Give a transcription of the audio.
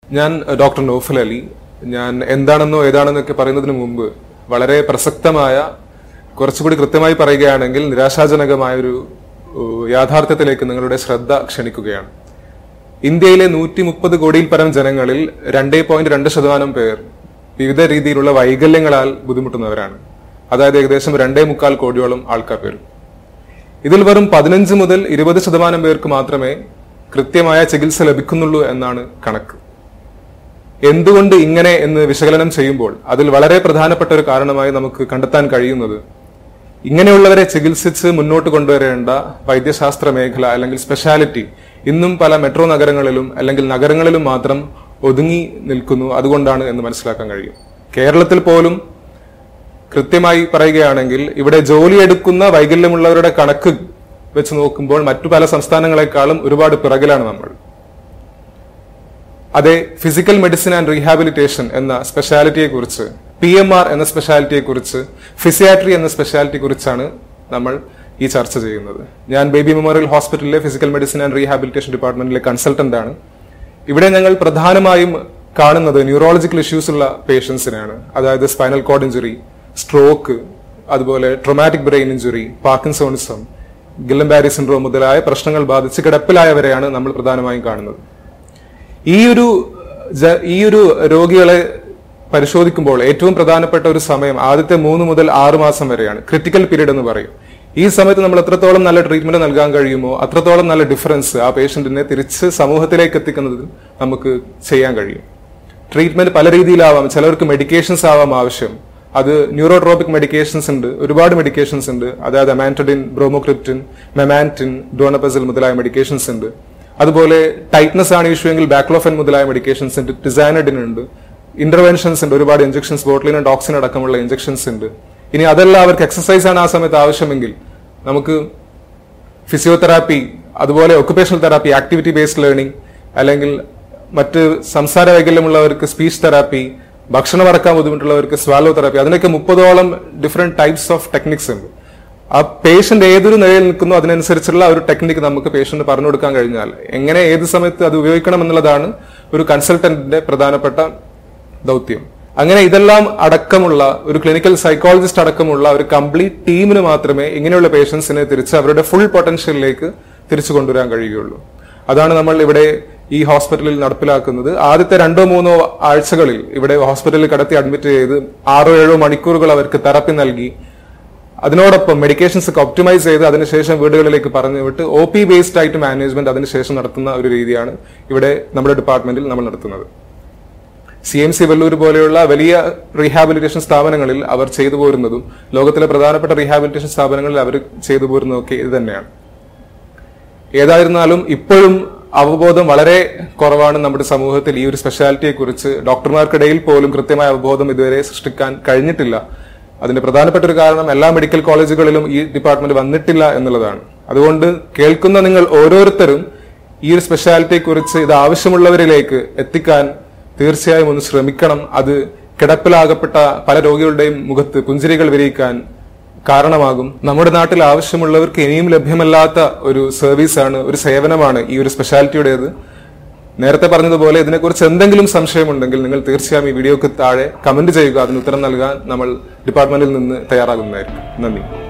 ഞാൻ ഡോക്ടർ നൗഫൽ അലി. ഞാൻ എന്താണെന്നോ ഏതാണെന്നൊക്കെ പറയുന്നതിന് മുമ്പ് വളരെ പ്രസക്തമായ, കുറച്ചുകൂടി കൃത്യമായി പറയുകയാണെങ്കിൽ നിരാശാജനകമായൊരു യാഥാർത്ഥ്യത്തിലേക്ക് നിങ്ങളുടെ ശ്രദ്ധ ക്ഷണിക്കുകയാണ്. ഇന്ത്യയിലെ 130 കോടിയിൽ പരം ജനങ്ങളിൽ 2.2% പേർ വിവിധ രീതിയിലുള്ള വൈകല്യങ്ങളാൽ ബുദ്ധിമുട്ടുന്നവരാണ്. അതായത് ഏകദേശം 2.25 കോടിയോളം ആൾക്കാർ പേരും. ഇതിൽ വെറും 15 മുതൽ 20% പേർക്ക് മാത്രമേ കൃത്യമായ ചികിത്സ ലഭിക്കുന്നുള്ളൂ എന്നാണ് കണക്ക്. എന്തുകൊണ്ട് ഇങ്ങനെ എന്ന് വിശകലനം ചെയ്യുമ്പോൾ അതിൽ വളരെ പ്രധാനപ്പെട്ട ഒരു കാരണമായി നമുക്ക് കണ്ടെത്താൻ കഴിയുന്നത്, ഇങ്ങനെയുള്ളവരെ ചികിത്സിച്ച് മുന്നോട്ട് കൊണ്ടുവരേണ്ട വൈദ്യശാസ്ത്ര മേഖല അല്ലെങ്കിൽ സ്പെഷ്യാലിറ്റി ഇന്നും പല മെട്രോ നഗരങ്ങളിലും അല്ലെങ്കിൽ നഗരങ്ങളിലും മാത്രം ഒതുങ്ങി നിൽക്കുന്നു. അതുകൊണ്ടാണ് എന്ന് മനസ്സിലാക്കാൻ കഴിയും. കേരളത്തിൽ പോലും കൃത്യമായി പറയുകയാണെങ്കിൽ ഇവിടെ ജോലിയെടുക്കുന്ന വൈകല്യമുള്ളവരുടെ കണക്ക് വെച്ച് നോക്കുമ്പോൾ മറ്റു പല സംസ്ഥാനങ്ങളെക്കാളും ഒരുപാട് പിറകിലാണ് നമ്മൾ. അതെ, ഫിസിക്കൽ മെഡിസിൻ ആൻഡ് റീഹാബിലിറ്റേഷൻ എന്ന സ്പെഷ്യാലിറ്റിയെ കുറിച്ച്, PMR എന്ന സ്പെഷ്യാലിറ്റിയെ കുറിച്ച്, ഫിസിയാട്രി എന്ന സ്പെഷ്യാലിറ്റിയെ കുറിച്ചാണ് നമ്മൾ ഈ ചർച്ച ചെയ്യുന്നത്. ഞാൻ ബേബി മെമ്മോറിയൽ ഹോസ്പിറ്റലിലെ ഫിസിക്കൽ മെഡിസിൻ ആൻഡ് റീഹാബിലിറ്റേഷൻ ഡിപ്പാർട്ട്മെന്റിലെ കൺസൾട്ടന്റ് ആണ്. ഇവിടെ ഞങ്ങൾ പ്രധാനമായും കാണുന്നത് ന്യൂറോളജിക്കൽ ഇഷ്യൂസ് ഉള്ള പേഷ്യൻസിനാണ്. അതായത് സ്പൈനൽ കോഡ് ഇഞ്ചുറി, സ്ട്രോക്ക്, അതുപോലെ traumatic brain injury, parkinsonism, Guillain Barre syndrome മുതലായ പ്രശ്നങ്ങൾ ബാധിച്ച് കിടപ്പിലായവരെയാണ് നമ്മൾ പ്രധാനമായും കാണുന്നത്. ഈ ഒരു രോഗികളെ പരിശോധിക്കുമ്പോൾ ഏറ്റവും പ്രധാനപ്പെട്ട ഒരു സമയം ആദ്യത്തെ 3 മുതൽ 6 മാസം വരെയാണ്. ക്രിട്ടിക്കൽ പീരീഡ് എന്ന് പറയും. ഈ സമയത്ത് നമ്മൾ എത്രത്തോളം നല്ല ട്രീറ്റ്മെന്റ് നൽകാൻ കഴിയുമോ അത്രത്തോളം നല്ല ഡിഫറൻസ് ആ പേഷ്യന്റിനെ തിരിച്ച് സമൂഹത്തിലേക്ക് എത്തിക്കുന്നതിൽ നമുക്ക് ചെയ്യാൻ കഴിയും. ട്രീറ്റ്മെന്റ് പല രീതിയിലാവാം. ചിലർക്ക് മെഡിക്കേഷൻസ് ആവാം ആവശ്യം. അത് ന്യൂറോട്രോപിക് മെഡിക്കേഷൻസ് ഉണ്ട്, ഒരുപാട് മെഡിക്കേഷൻസ് ഉണ്ട്. അതായത് അമാൻറ്റഡിൻ, ബ്രോമോക്രിപ്റ്റിൻ, മെമാൻറ്റിൻ, ഡോണപസിൽ മുതലായ മെഡിക്കേഷൻസ് ഉണ്ട്. അതുപോലെ ടൈറ്റ്നസ് ആണ് ഇഷ്യൂ എങ്കിൽ ബാക്ലോഫെൻ മുതലായ മെഡിക്കേഷൻസ് ഉണ്ട്, ടിസാനഡിൻ ഉണ്ട്, ഇന്റർവെൻഷൻസ് ഉണ്ട്, ഒരുപാട് ഇഞ്ചക്ഷൻസ്, ബോട്ട്ലിനും ടോക്സിൻ അടക്കമുള്ള ഇഞ്ചക്ഷൻസ് ഉണ്ട്. ഇനി അതല്ല അവർക്ക് എക്സസൈസ് ആണ് ആ സമയത്ത് ആവശ്യമെങ്കിൽ നമുക്ക് ഫിസിയോതെറാപ്പി, അതുപോലെ occupational therapy, activity based learning, അല്ലെങ്കിൽ മറ്റ് സംസാര വൈകല്യമുള്ളവർക്ക് സ്പീച്ച് തെറാപ്പി, ഭക്ഷണം അടക്കാൻ ബുദ്ധിമുട്ടുള്ളവർക്ക് സ്വാലോ തെറാപ്പി, അതിനൊക്കെ 30ഓളം ഡിഫറെന്റ് ടൈപ്സ് ഓഫ് ടെക്നിക്സ് ഉണ്ട്. ആ പേഷ്യന്റ് ഏതൊരു നിലയിൽ നിൽക്കുന്നു അതിനനുസരിച്ചുള്ള ഒരു ടെക്നിക്ക് നമുക്ക് പേഷ്യന്റ് പറഞ്ഞു കൊടുക്കാൻ കഴിഞ്ഞാൽ എങ്ങനെ ഏത് സമയത്ത് അത് ഉപയോഗിക്കണം എന്നുള്ളതാണ് ഒരു കൺസൾട്ടന്റിന്റെ പ്രധാനപ്പെട്ട ദൗത്യം. അങ്ങനെ ഇതെല്ലാം അടക്കമുള്ള ഒരു ക്ലിനിക്കൽ സൈക്കോളജിസ്റ്റ് അടക്കമുള്ള ഒരു കംപ്ലീറ്റ് ടീമിന് മാത്രമേ ഇങ്ങനെയുള്ള പേഷ്യൻസിനെ തിരിച്ച് അവരുടെ ഫുൾ പൊട്ടൻഷ്യലിലേക്ക് തിരിച്ചു കൊണ്ടുവരാൻ കഴിയുകയുള്ളൂ. അതാണ് നമ്മൾ ഇവിടെ ഈ ഹോസ്പിറ്റലിൽ നടപ്പിലാക്കുന്നത്. ആദ്യത്തെ 2-3 ആഴ്ചകളിൽ ഇവിടെ ഹോസ്പിറ്റലിൽ കടത്തി അഡ്മിറ്റ് ചെയ്ത് 6-7 മണിക്കൂറുകൾ അവർക്ക് തെറാപ്പി നൽകി, അതിനോടൊപ്പം മെഡിക്കേഷൻസ് ഒക്കെ ഒപ്റ്റിമൈസ് ചെയ്ത് അതിനുശേഷം വീടുകളിലേക്ക് പറഞ്ഞു വിട്ട് OP ബേസ്ഡ് ആയിട്ട് മാനേജ്മെന്റ് അതിനുശേഷം നടത്തുന്ന ഒരു രീതിയാണ് ഇവിടെ നമ്മുടെ ഡിപ്പാർട്ട്മെന്റിൽ നമ്മൾ നടത്തുന്നത്. CMC വെല്ലൂർ പോലെയുള്ള വലിയ റീഹാബിലിറ്റേഷൻ സ്ഥാപനങ്ങളിൽ അവർ ചെയ്തു പോരുന്നതും ലോകത്തിലെ പ്രധാനപ്പെട്ട റീഹാബിലിറ്റേഷൻ സ്ഥാപനങ്ങളിൽ അവർ ചെയ്തു പോരുന്നതും ഒക്കെ ഇത് തന്നെയാണ്. ഏതായിരുന്നാലും ഇപ്പോഴും അവബോധം വളരെ കുറവാണ് നമ്മുടെ സമൂഹത്തിൽ. ഈ ഒരു സ്പെഷ്യാലിറ്റിയെ കുറിച്ച് ഡോക്ടർമാർക്കിടയിൽ പോലും കൃത്യമായ അവബോധം ഇതുവരെ സൃഷ്ടിക്കാൻ കഴിഞ്ഞിട്ടില്ല. അതിന്റെ പ്രധാനപ്പെട്ട ഒരു കാരണം എല്ലാ മെഡിക്കൽ കോളേജുകളിലും ഈ ഡിപ്പാർട്ട്മെന്റ് വന്നിട്ടില്ല എന്നുള്ളതാണ്. അതുകൊണ്ട് കേൾക്കുന്ന നിങ്ങൾ ഓരോരുത്തരും ഈ ഒരു സ്പെഷ്യാലിറ്റിയെ കുറിച്ച് ഇത് ആവശ്യമുള്ളവരിലേക്ക് എത്തിക്കാൻ തീർച്ചയായും ഒന്ന് ശ്രമിക്കണം. അത് കിടപ്പിലാകപ്പെട്ട പല രോഗികളുടെയും മുഖത്ത് പുഞ്ചിരികൾ വിരിയിക്കാൻ കാരണമാകും. നമ്മുടെ നാട്ടിൽ ആവശ്യമുള്ളവർക്ക് ഇനിയും ലഭ്യമല്ലാത്ത ഒരു സർവീസാണ്, ഒരു സേവനമാണ് ഈ ഒരു സ്പെഷ്യാലിറ്റിയുടേത്. നേരത്തെ പറഞ്ഞതുപോലെ ഇതിനെക്കുറിച്ച് എന്തെങ്കിലും സംശയമുണ്ടെങ്കിൽ നിങ്ങൾ തീർച്ചയായും ഈ വീഡിയോക്ക് താഴെ കമന്റ് ചെയ്യുക. അതിന് ഉത്തരം നൽകാൻ നമ്മൾ ഡിപ്പാർട്ട്മെന്റിൽ നിന്ന് തയ്യാറാകുന്നതായിരിക്കും. നന്ദി.